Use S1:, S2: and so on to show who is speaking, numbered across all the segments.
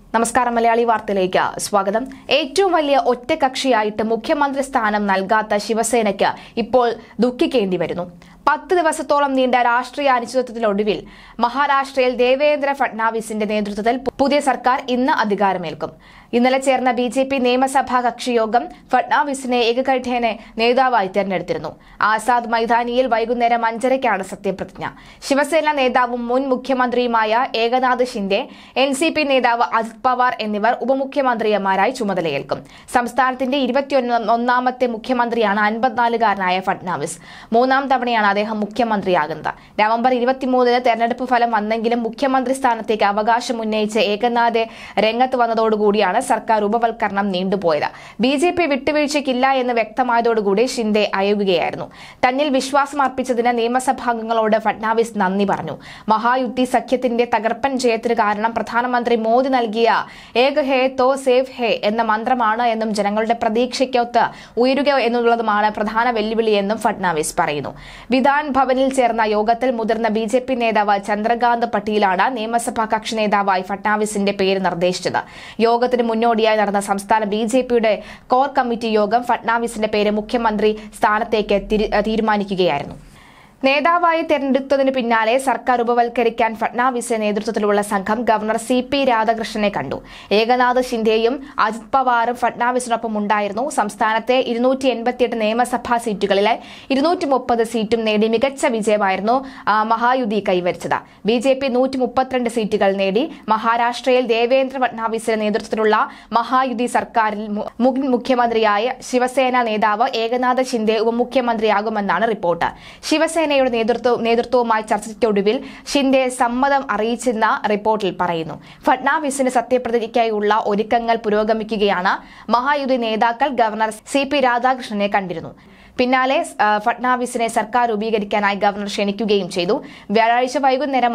S1: നമസ്കാരം മലയാളി വാർത്തയിലേക്ക് സ്വാഗതം. ഏറ്റവും വലിയ ഒറ്റകക്ഷിയായിട്ട് മുഖ്യമന്ത്രി സ്ഥാനം നൽകാത്ത ശിവസേനയ്ക്ക് ഇപ്പോൾ ദുഃഖിക്കേണ്ടി വരുന്നു. 10 ദിവസത്തോളം നീണ്ട രാഷ്ട്രീയ അനിശ്ചിതത്വത്തിനൊടുവിൽ മഹാരാഷ്ട്രയിൽ ദേവേന്ദ്ര ഫഡ്നാവിസിന്റെ നേതൃത്വത്തിൽ പുതിയ സർക്കാർ ഇന്ന് അധികാരമേൽക്കും. ഇന്നലെ ചേർന്ന ബിജെപി നിയമസഭാ കക്ഷിയോഗം ഫഡ്നാവിസിനെ ഏകകണ്ഠേന നേതാവായി തെരഞ്ഞെടുത്തിരുന്നു. ആസാദ് മൈതാനിയിൽ വൈകുന്നേരം 5:30ക്കാണ് സത്യപ്രതിജ്ഞ. ശിവസേന നേതാവും മുൻ മുഖ്യമന്ത്രിയുമായ ഏകനാഥ് ഷിൻഡെ, NCP നേതാവ് അജിത് പവാർ എന്നിവർ ഉപമുഖ്യമന്ത്രിമാരായി ചുമതലയേൽക്കും. സംസ്ഥാനത്തിന്റെ 21ാമത്തെ മുഖ്യമന്ത്രിയാണ് 54-കാരനായ ഫഡ്നാവിസ്. 3ാം തവണയാണ് അദ്ദേഹം മുഖ്യമന്ത്രിയാകുന്നത്. നവംബർ 23-ന് തെരഞ്ഞെടുപ്പ് ഫലം വന്നെങ്കിലും മുഖ്യമന്ത്രി സ്ഥാനത്തേക്ക് അവകാശം ഉന്നയിച്ച ഏകനാഥ് രംഗത്ത് വന്നതോടുകൂടിയാണ് സർക്കാർ ഉപവൽക്കരണം നീണ്ടുപോയത്. BJP വിട്ടുവീഴ്ചയ്ക്കില്ല എന്ന് വ്യക്തമായതോടുകൂടി ഷിൻഡെ അയയുകയായിരുന്നു. തന്നിൽ വിശ്വാസം അർപ്പിച്ചതിന് നിയമസഭാംഗങ്ങളോട് ഫഡ്നാവിസ് നന്ദി പറഞ്ഞു. മഹായുദ്ധി സഖ്യത്തിന്റെ തകർപ്പൻ ജയത്തിന് കാരണം പ്രധാനമന്ത്രി മോദി നൽകിയ ഏക് ഹേ തോ സേഫ് ഹേ എന്ന മന്ത്രമാണ് എന്നും ജനങ്ങളുടെ പ്രതീക്ഷയ്ക്കൊത്ത് ഉയരുക എന്നുള്ളതുമാണ് പ്രധാന വെല്ലുവിളിയെന്നും ഫഡ്നാവിസ് പറയുന്നു. വിധാൻ ഭവനിൽ ചേർന്ന യോഗത്തിൽ മുതിർന്ന BJP നേതാവ് ചന്ദ്രകാന്ത് പട്ടീലാണ് നിയമസഭാ കക്ഷി നേതാവായി ഫഡ്നാവിസിന്റെ പേര് നിർദ്ദേശിച്ചത്. യോഗത്തിന് മുന്നോടിയായി നടന്ന സംസ്ഥാന BJPയുടെ കോർ കമ്മിറ്റി യോഗം ഫഡ്നാവിസിന്റെ പേര് മുഖ്യമന്ത്രി സ്ഥാനത്തേക്ക് തീരുമാനിക്കുകയായിരുന്നു. നേതാവായി തെരഞ്ഞെടുത്തതിനു പിന്നാലെ സർക്കാർ ഉപവൽക്കരിക്കാൻ ഫഡ്നാവിസിന്റെ നേതൃത്വത്തിലുള്ള സംഘം ഗവർണർ CP രാധാകൃഷ്ണനെ കണ്ടു. ഏകനാഥ് ഷിൻഡെയും അജിത് പവാറും ഫഡ്നാവിസിനൊപ്പം ഉണ്ടായിരുന്നു. സംസ്ഥാനത്തെ 288 നിയമസഭാ സീറ്റുകളിലെ 230 സീറ്റും നേടി മികച്ച വിജയമായിരുന്നു മഹായുതി കൈവരിച്ചത്. BJP 132 സീറ്റുകൾ നേടി. മഹാരാഷ്ട്രയിൽ ദേവേന്ദ്ര ഫഡ്നാവിസിന്റെ നേതൃത്വത്തിലുള്ള മഹായുതി സർക്കാരിൽ മുൻ മുഖ്യമന്ത്രിയായ ശിവസേന നേതാവ് ഏകനാഥ് ഷിൻഡെ ഉപമുഖ്യമന്ത്രിയാകുമെന്നാണ് റിപ്പോർട്ട്. ശിവസേന നേതൃത്വവുമായി ചർച്ചയ്ക്കൊടുവിൽ ഷിൻഡെ സമ്മതം അറിയിച്ചെന്ന റിപ്പോർട്ടിൽ പറയുന്നു. ഫഡ്നാവിസിന്റെ സത്യപ്രതിജ്ഞയ്ക്കായുള്ള ഒരുക്കങ്ങൾ പുരോഗമിക്കുകയാണ്. മഹായുതി നേതാക്കൾ ഗവർണർ CP രാധാകൃഷ്ണനെ കണ്ടിരുന്നു. പിന്നാലെ ഫഡ്നാവിസിനെ സർക്കാർ രൂപീകരിക്കാനായി ഗവർണർ ക്ഷണിക്കുകയും ചെയ്തു. വ്യാഴാഴ്ച വൈകുന്നേരം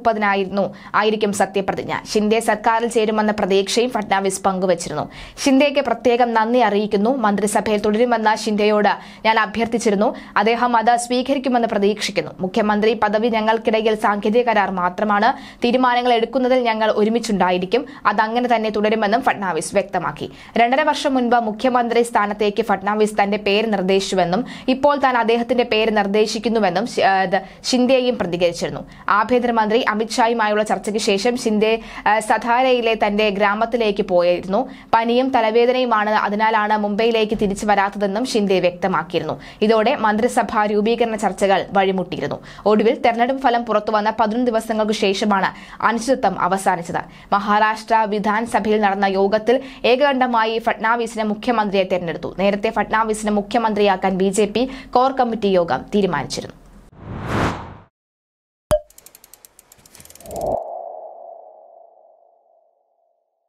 S1: 5:30 സത്യപ്രതിജ്ഞ. ഷിൻഡെ സർക്കാരിൽ ചേരുമെന്ന പ്രതീക്ഷയും ഫഡ്നാവിസ് പങ്കുവച്ചിരുന്നു. ഷിൻഡെയ്ക്ക് പ്രത്യേകം നന്ദി അറിയിക്കുന്നു. മന്ത്രിസഭയിൽ തുടരുമെന്ന ഷിൻഡെയോട് ഞാൻ അഭ്യർത്ഥിച്ചിരുന്നു. അദ്ദേഹം അത് സ്വീകരിക്കുമെന്ന് പ്രതീക്ഷിക്കുന്നു. മുഖ്യമന്ത്രി പദവി ഞങ്ങൾക്കിടയിൽ സാങ്കേതിക കരാർ മാത്രമാണ്. തീരുമാനങ്ങൾ എടുക്കുന്നതിൽ ഞങ്ങൾ ഒരുമിച്ചുണ്ടായിരിക്കും. അതങ്ങനെ തന്നെ തുടരുമെന്നും ഫഡ്നാവിസ് വ്യക്തമാക്കി. 2.5 വർഷം മുൻപ് മുഖ്യമന്ത്രി സ്ഥാനത്തേക്ക് ഫഡ്നാവിസ് തന്റെ പേര് നിർദ്ദേശിച്ചുവെന്നും ഇപ്പോൾ താൻ അദ്ദേഹത്തിന്റെ പേര് നിർദ്ദേശിക്കുന്നുവെന്നും ഷിൻഡെയും പ്രതികരിച്ചിരുന്നു. ആഭ്യന്തരമന്ത്രി അമിത്ഷായുമായുള്ള ചർച്ചയ്ക്ക് ശേഷം ഷിൻഡെ സതാരയിലെ തന്റെ ഗ്രാമത്തിലേക്ക് പോയിരുന്നു. പനിയും തലവേദനയുമാണ്, അതിനാലാണ് മുംബൈയിലേക്ക് തിരിച്ചു വരാത്തതെന്നും ഷിൻഡെ വ്യക്തമാക്കിയിരുന്നു. ഇതോടെ മന്ത്രിസഭാ രൂപീകരണ ചർച്ചകൾ വഴിമുട്ടിയിരുന്നു. ഒടുവിൽ തെരഞ്ഞെടുപ്പ് ഫലം പുറത്തുവന്ന 11 ദിവസങ്ങൾക്ക് ശേഷമാണ് അനിശ്ചിതത്വം അവസാനിച്ചത്. മഹാരാഷ്ട്ര വിധാൻസഭയിൽ നടന്ന യോഗത്തിൽ ഏകകണ്ഠമായി ഫഡ്നാവിസിനെ മുഖ്യമന്ത്രിയെ തെരഞ്ഞെടുത്തു. നേരത്തെ ഫഡ്നാവിസിനെ മുഖ്യമന്ത്രിയാക്കാൻ BJP കോർ കമ്മിറ്റി യോഗം തീരുമാനിച്ചിരുന്നു.